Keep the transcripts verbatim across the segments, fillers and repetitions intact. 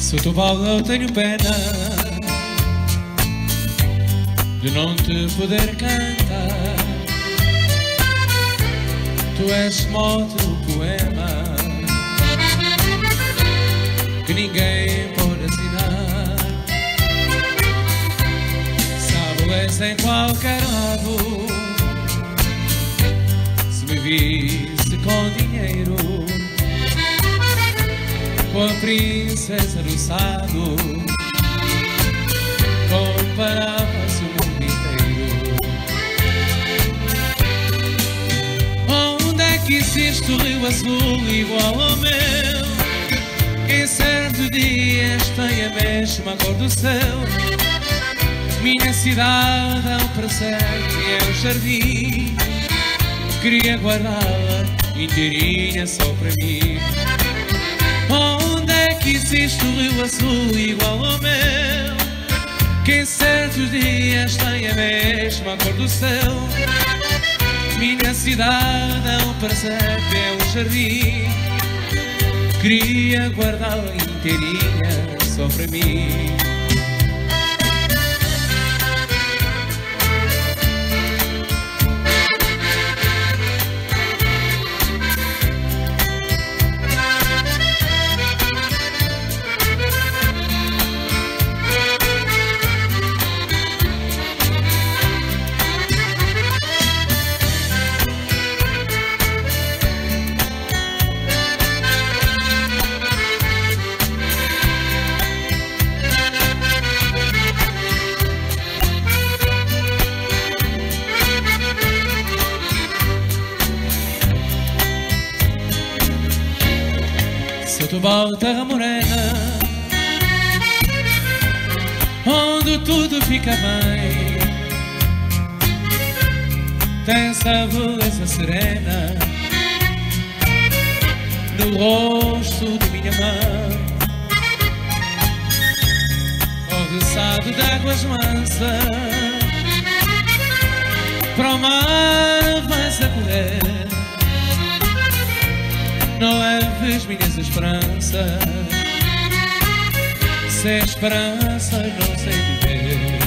Se tu fala eu tenho pena de não te poder cantar. Tu és mote do poema que ninguém pode assinar. Sábado em qualquer lado, se me visse com dinheiro, com a princesa do Sado, comparava-se o mundo inteiro. Onde é que existe o rio azul igual ao meu, que certos dias tem a mesma cor do céu? Minha cidade é um presépio e é um jardim, queria guardá-la inteirinha só para mim. Onde é que existe o rio azul igual ao meu, que em certos dias tem a mesma cor do céu? Minha cidade é um presépio, é um jardim, queria guardá-la inteirinha só para mim. Setúbal, terra morena, onde tudo fica bem, tem essa beleza serena no rosto de minha mãe. O roçado de águas mansas para o mar vais a correr. Não leves minhas esperanças, sem esperança não sei viver.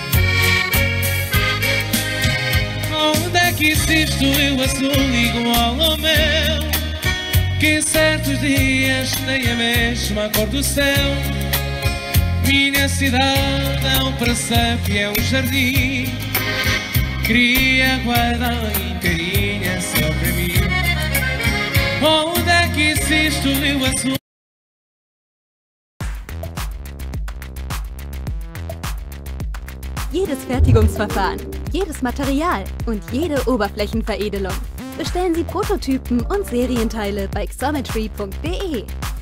Onde é que existe o rio azul igual ao meu, que em certos dias tem a mesma cor do céu? Minha cidade é um presépio, é um jardim, queria guardá-la inteirinha só para mim. Onde é que existe o rio azul? Jedes Fertigungsverfahren, jedes Material und jede Oberflächenveredelung. Bestellen Sie Prototypen und Serienteile bei xometry punkt de.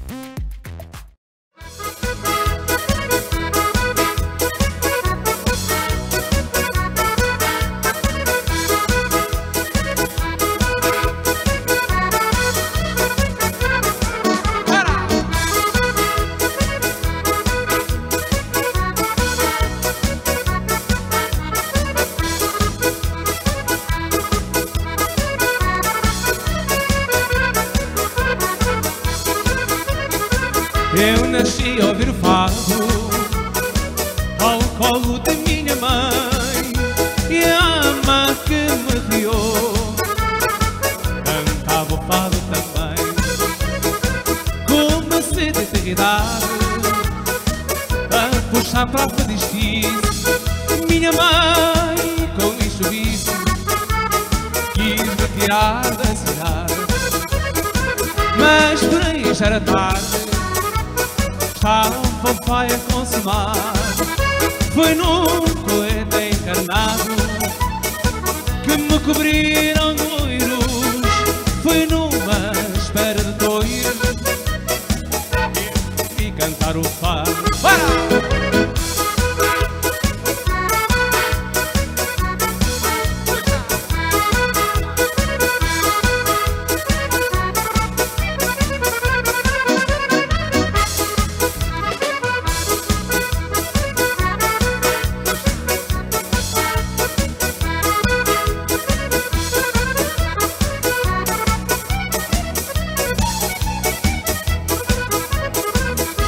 Eu nasci a ouvir o fado ao colo da minha mãe, e a ama que me criou cantava o fado também. Comecei de eternidade a puxar para a fadistice. Minha mãe com isso disse, quis me tirar da cidade, mas por aí já era tarde. Estava um pai a consumar. Foi num poeta encarnado que me cobriram de loiros. Foi numa espera de toiro e cantar o fado. Para!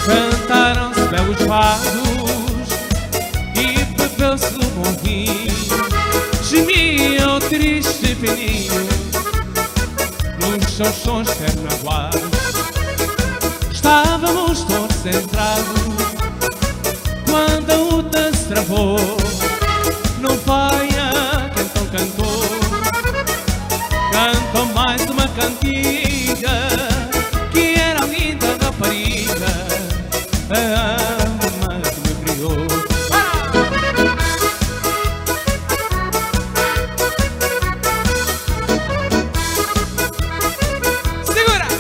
Cantaram-se belos fados e bebeu-se do bom vinho. Gemia o triste peninho nos seus sons carnaguais. Estávamos todos centrados quando a luta se travou. Não paia quem então cantou, cantou mais uma cantiga, que era a linda rapariga, a alma que me criou. Segura!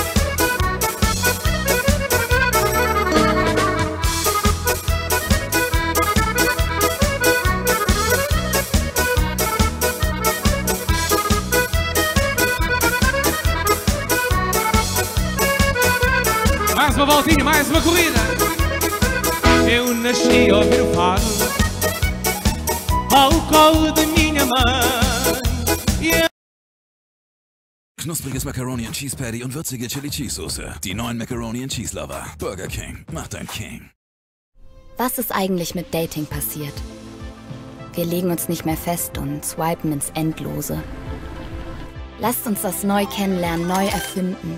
Mais uma voltinha, mais uma corrida. Eu nasci a ouvir o fado ao colo da minha mãe. Yeah. Knuspriges Macaroni and Cheese Patty und würzige Chili Cheese Soße. Die neuen Macaroni and Cheese Lover. Burger King. Macht ein King. Was ist eigentlich mit Dating passiert? Wir legen uns nicht mehr fest und swipen ins Endlose. Lasst uns das neu kennenlernen, neu erfinden.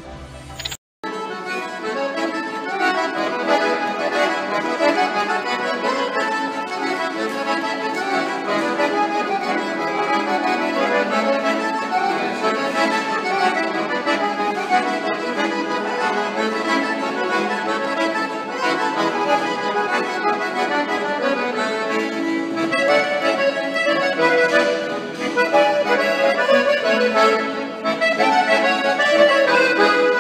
Thank you.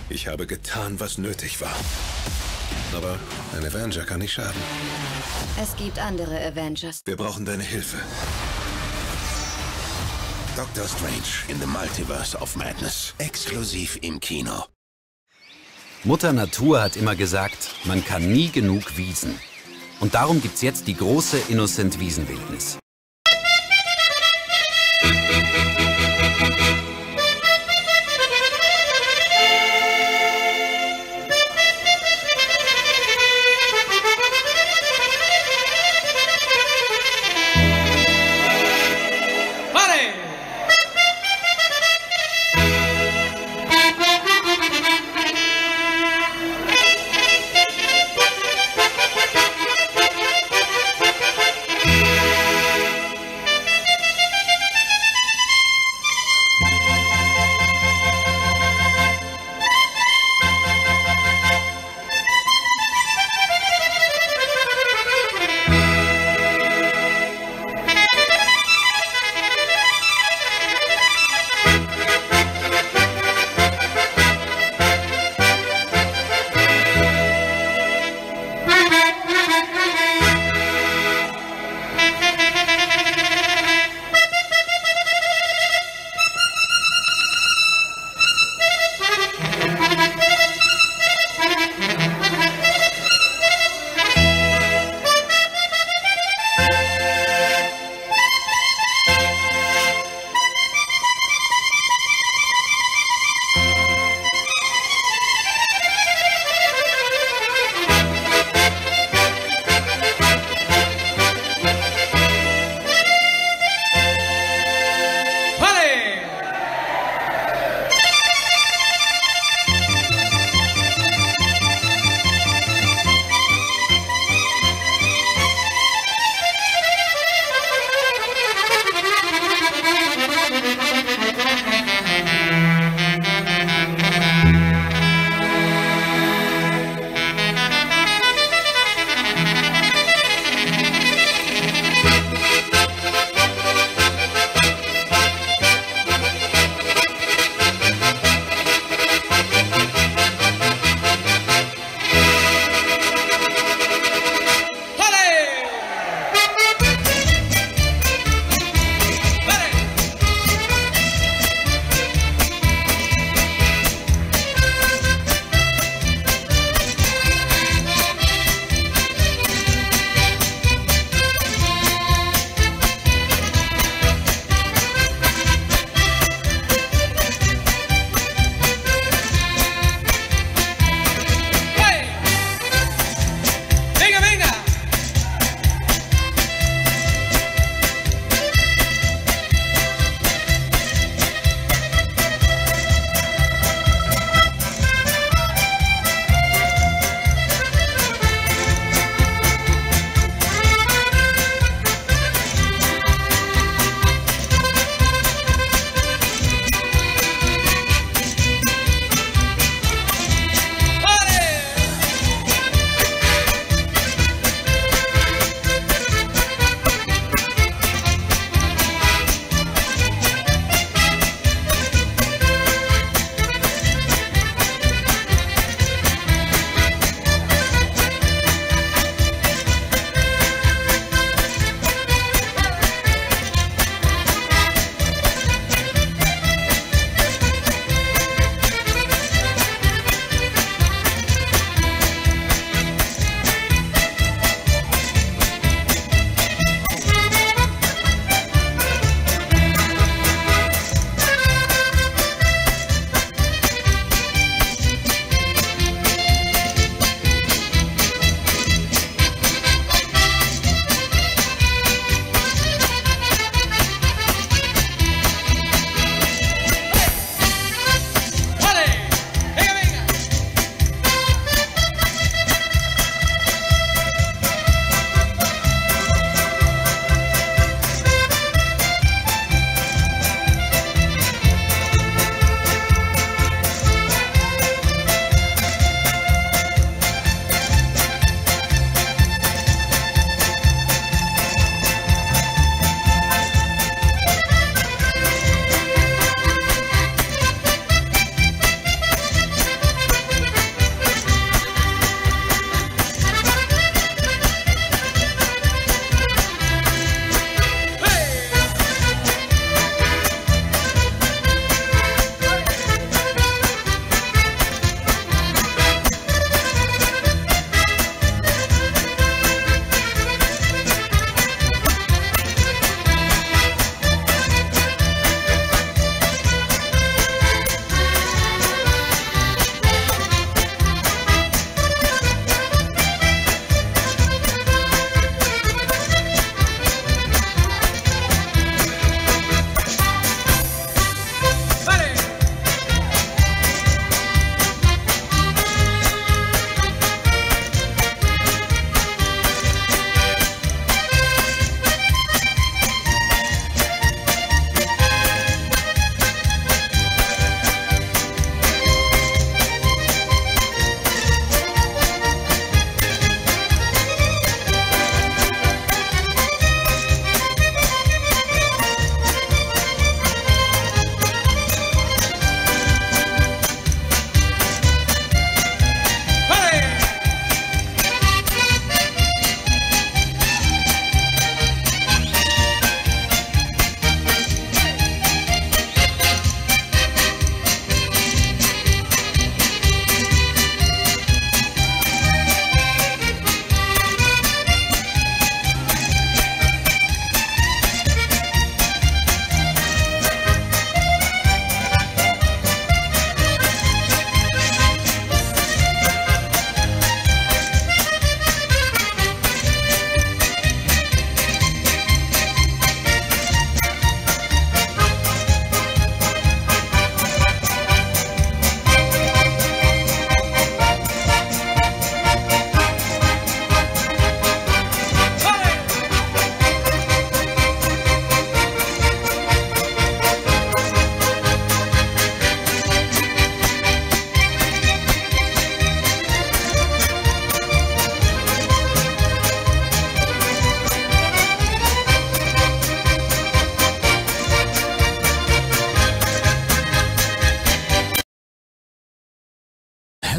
Ich habe getan, was nötig war. Aber ein Avenger kann nicht schaden. Es gibt andere Avengers. Wir brauchen deine Hilfe. Doctor Strange in the Multiverse of Madness. Exklusiv im Kino. Mutter Natur hat immer gesagt, man kann nie genug wiesen. Und darum gibt's jetzt die große Innocent-Wiesenwildnis.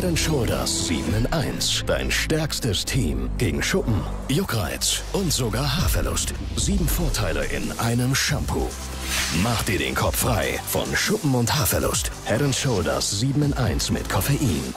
Head and Shoulders sieben in eins. Dein stärkstes Team gegen Schuppen, Juckreiz und sogar Haarverlust. Sieben Vorteile in einem Shampoo. Mach dir den Kopf frei von Schuppen und Haarverlust. Head and Shoulders sieben in eins mit Koffein.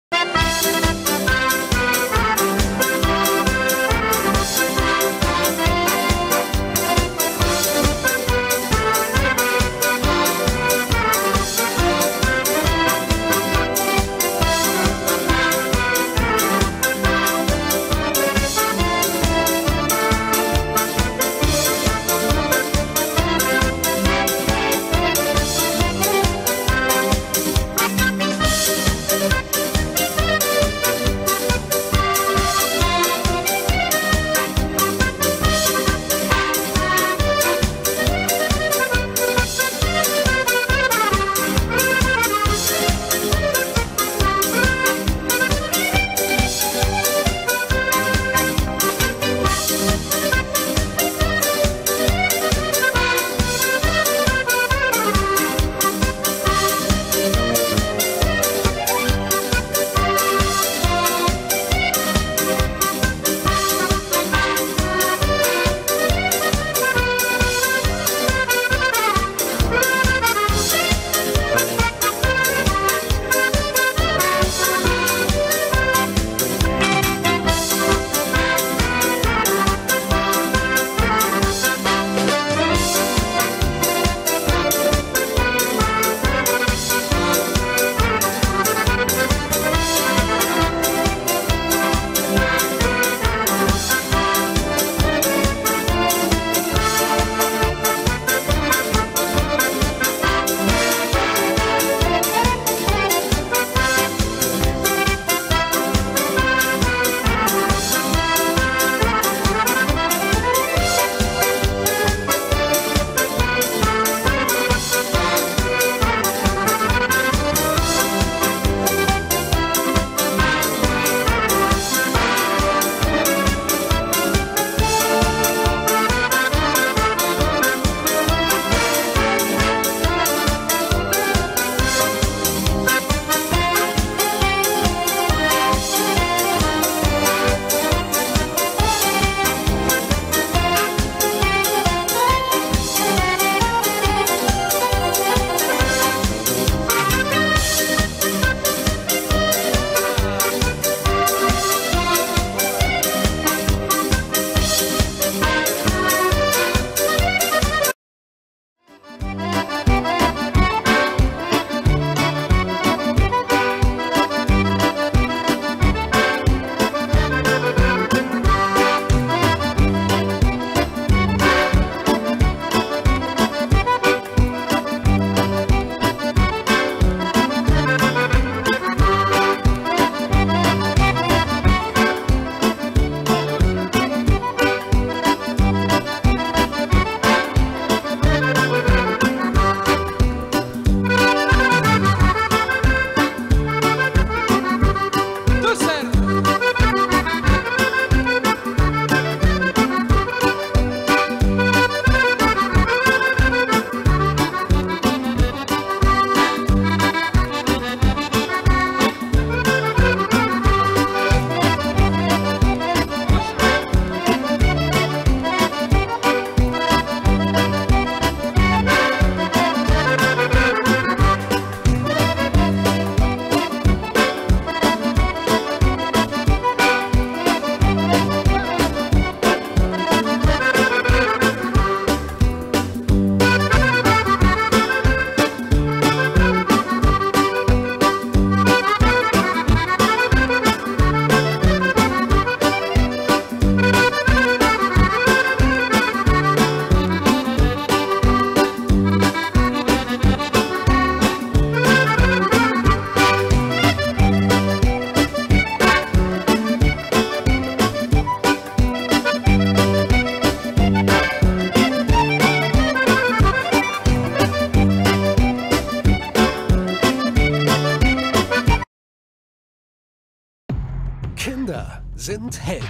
Kinder sind Helden.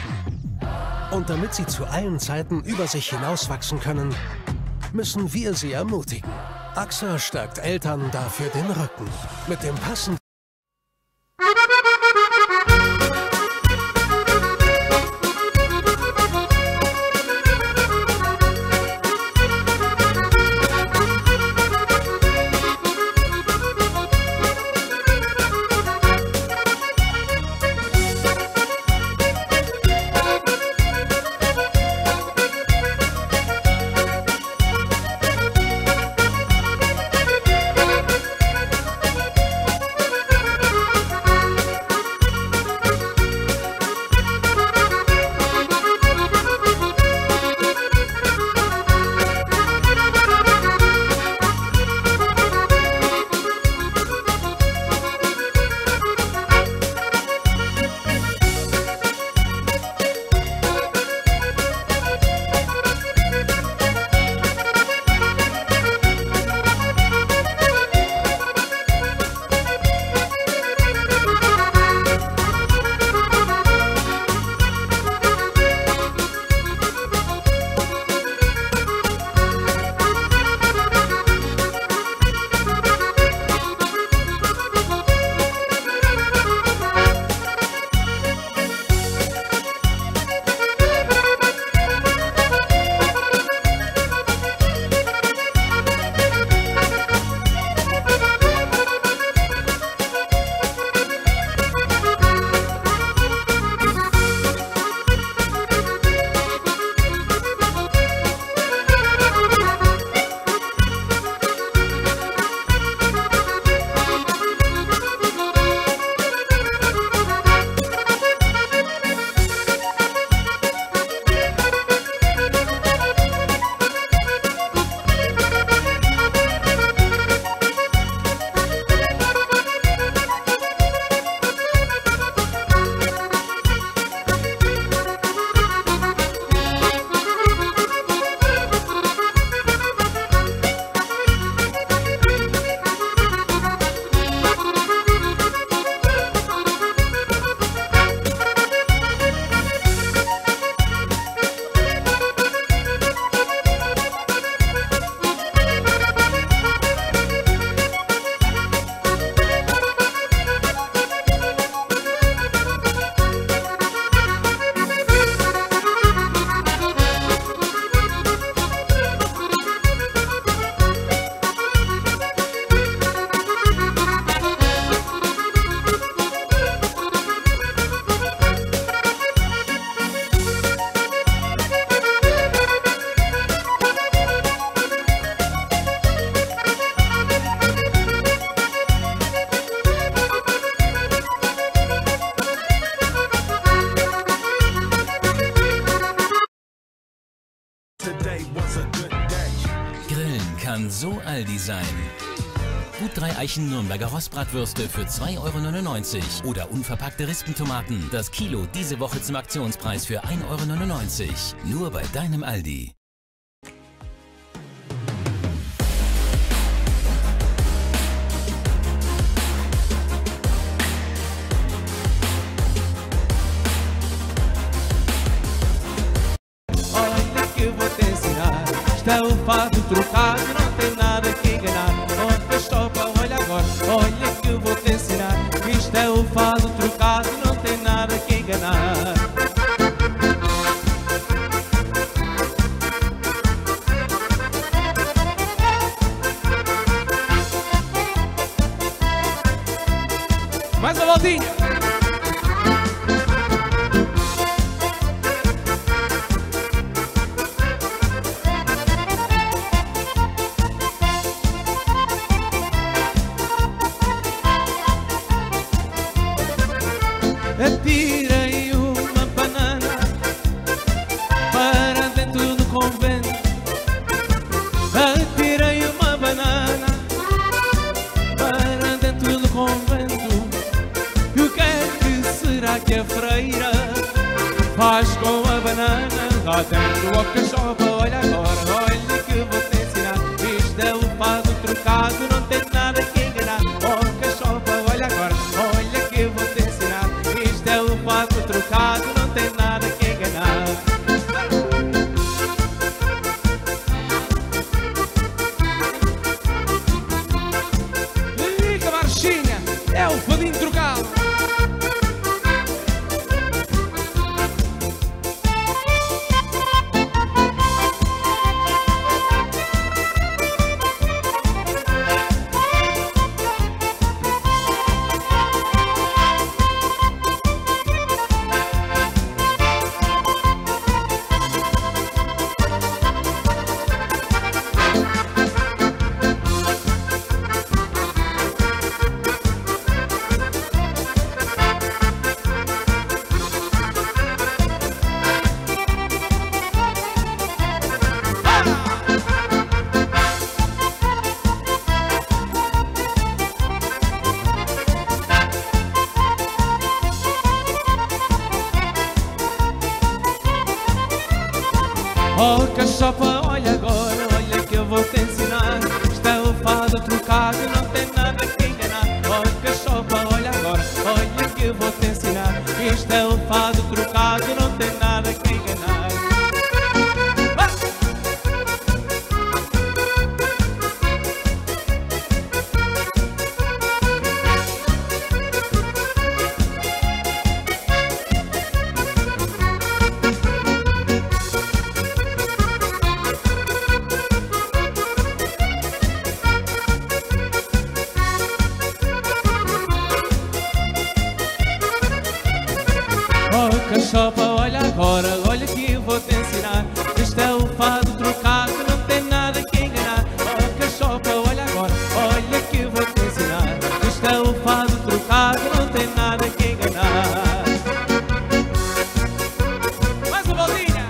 Und damit sie zu allen Zeiten über sich hinauswachsen können, müssen wir sie ermutigen. A X A stärkt Eltern dafür den Rücken. Mit dem passenden kann so Aldi sein. Gut drei Eichen Nürnberger Rostbratwürste für zwei Euro neunundneunzig oder unverpackte Rispentomaten. Das Kilo diese Woche zum Aktionspreis für ein Euro neunundneunzig. Nur bei deinem Aldi. Olha que eu vou te ensinar. Isto é o fado trocado, não tem nada que enganar. Olha, estopa, olha agora. Olha que eu vou te ensinar. Isto é o fado trocado, não tem nada que enganar. Mais uma voltinha. Atirei uma banana para dentro do convento. Atirei uma banana para dentro do convento. E o que é que será que a freira faz com a banana? Lá dentro a cachopa, olha agora, olha que eu vou te ensinar. Isto é o fado trocado, não tem nada que enganar. Oh cachopa, olha agora, olha que eu vou te ensinar. Isto é o fado trocado, não tem nada que enganar. Liga marchinha, é o fadinho trocado. Oh cachopa, olha agora, olha que eu vou te ensinar. Isto é o fado trocado, não tem nada que enganar. Oh cachopa, olha agora, olha que eu vou te ensinar. Isto é o fado trocado, não tem nada que enganar. Oh cachopa, olha agora, olha que eu vou te ensinar. Isto é o fado trocado, não tem nada que enganar. Oh cachopa, olha agora, olha que eu vou te ensinar. Isto é o fado trocado, não tem nada que enganar. Mais uma bolinha.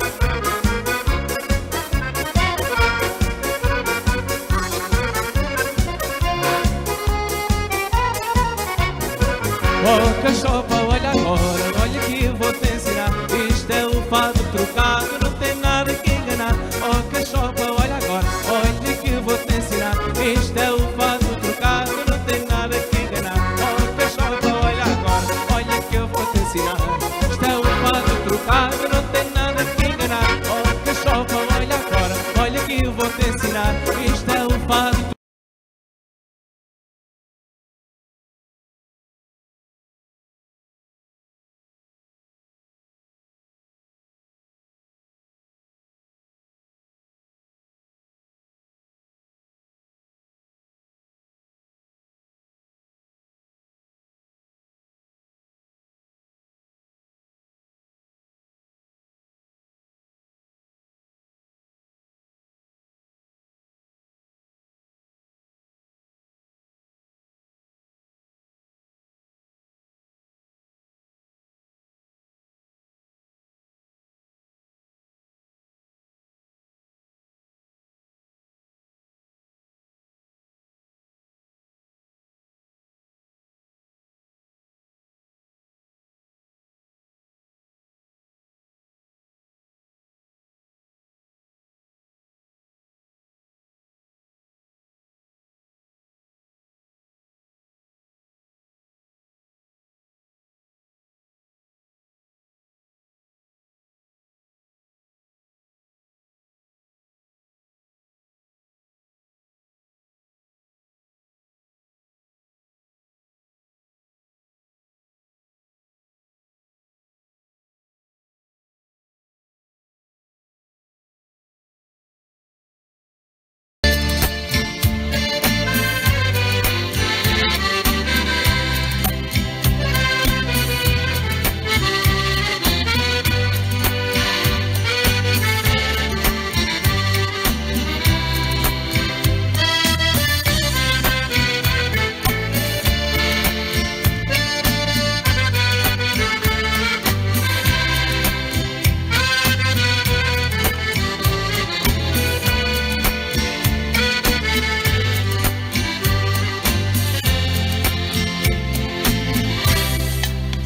Oh cachopa, olha agora, olha que eu vou te ensinar. Isto é o fado trocado, não tem nada que enganar. Oh cachopa, olha agora, olha que eu vou te ensinar. Isto é o fado trocado, não tem nada que enganar. Oh cachopa, olha agora, olha que eu vou te ensinar. Isto é o fado trocado, não tem nada que enganar. Oh cachopa, olha agora, olha que eu vou te ensinar. Isto é o fado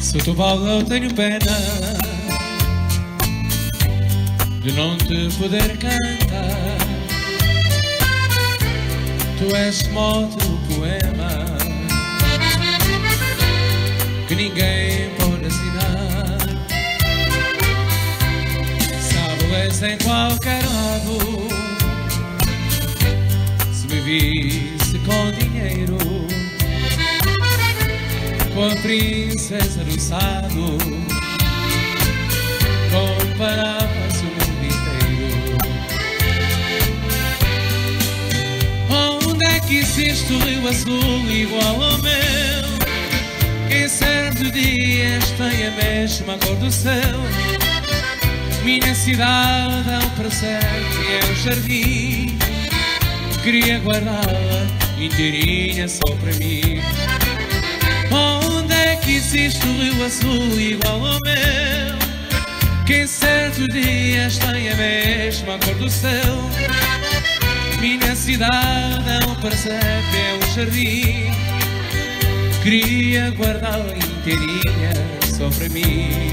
Setúbal eu tenho pena de não te poder cantar. Tu és mote do poema que ninguém pode assinar. Sábado em qualquer lado, se me visse com dinheiro, com a princesa do Sado, comparava-se o mundo inteiro. Onde é que existe o rio azul igual ao meu, que em certos dias tem a mesma cor do céu? Minha cidade é um presépio e é um jardim, queria guardá-la inteirinha só para mim. Onde é que existe o rio azul igual ao meu, que em certos dias tem a mesma cor do céu? Minha cidade é um presépio, é um jardim, queria guardá-la inteirinha só para mim.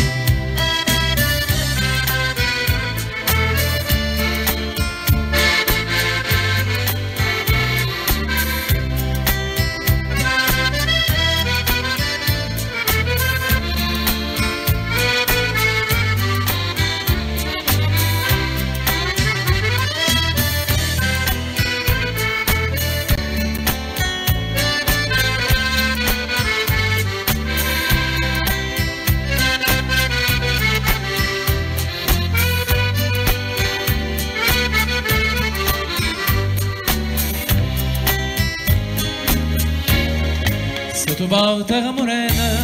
Setúbal, terra morena,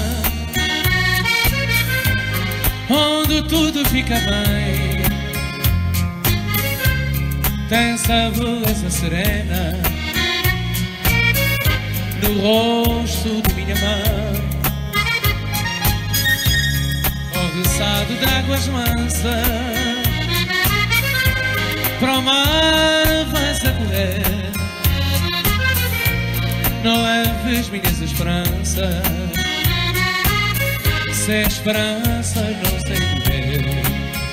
onde tudo fica bem, tem essa beleza serena no rosto de minha mãe. O roçado de águas mansas para o mar vais a correr. Não leves minhas esperanças, sem esperança não sei viver.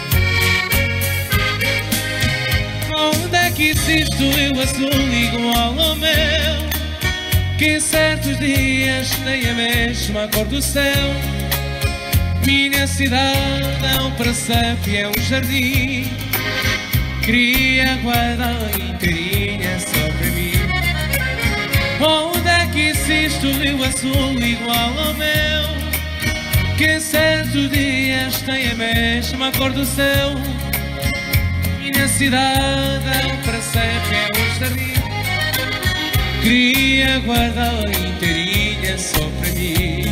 Onde é que existe o rio azul igual ao meu, que em certos dias tem a mesma cor do céu? Minha cidade é um presépio, é um jardim, queria guardá-la inteirinha só para mim. Onde é que existe o rio azul igual ao meu, que em certos dias tem a mesma cor do céu? Minha cidade é um presépio, é um jardim, queria guardá-la inteirinha só para mim.